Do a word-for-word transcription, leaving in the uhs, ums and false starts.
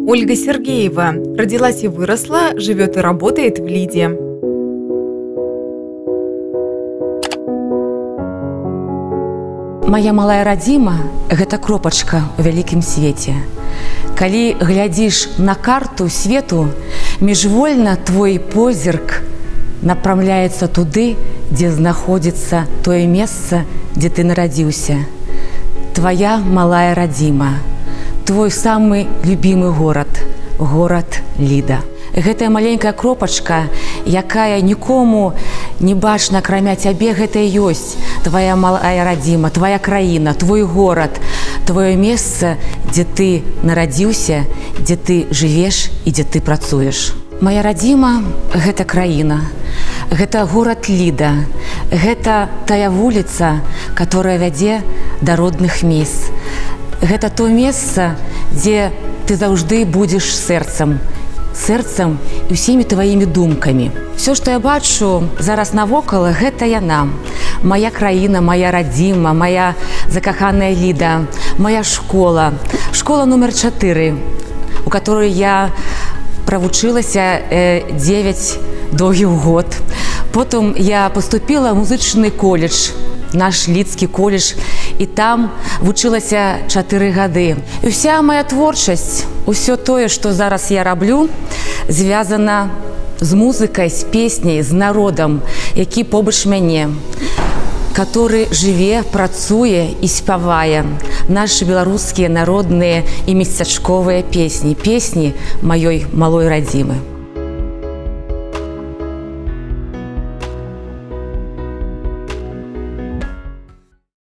Ольга Сергеева родилась и выросла, живет и работает в Лиде. Моя малая радзіма – гэта кропачка ў вялікім свеце. Калі глядзіш на карту свету, міжвольна твой позірк направляецца туды, дзе знаходзіцца тое месца, дзе ты нарадзіўся. Твоя малая радзіма, твой самы любімы горад – горад Ліда. Гэтая маленькая кропачка, якая нікому не бачна, акрамя цябе, гэта і ёсць твоя малая радзіма, твоя краіна, твой горад, твоё месца, дзе ты нарадзіўся, дзе ты жывеш і дзе ты працуеш. Моя радзіма – гэта краіна, гэта горад Ліда, гэта тая вуліца, которая вядзе да родных месц. Гэта то месца, дзе ты заўжды будзеш сэрцам, сэрцам і ўсімі тваімі думкамі. Все, што я бачу зараз навокала, гэта яна. Моя краіна, моя радзіма, моя закаханая Ліда, моя школа. Школа номер чатыры, у которой я правучылася дзевяць доўгіх год. Потым я поступила ў музычны коледж, наш лідскі коледж, і там вучылася чатыры гады. І вся моя творчасць, усё тое, што зараз я раблю, звязана з музыкай, з песняй, з народам, які побач мяне, который жыве, працуе і спявае нашы беларускія народныя і месцячковыя песні, песні маёй малой радзімы.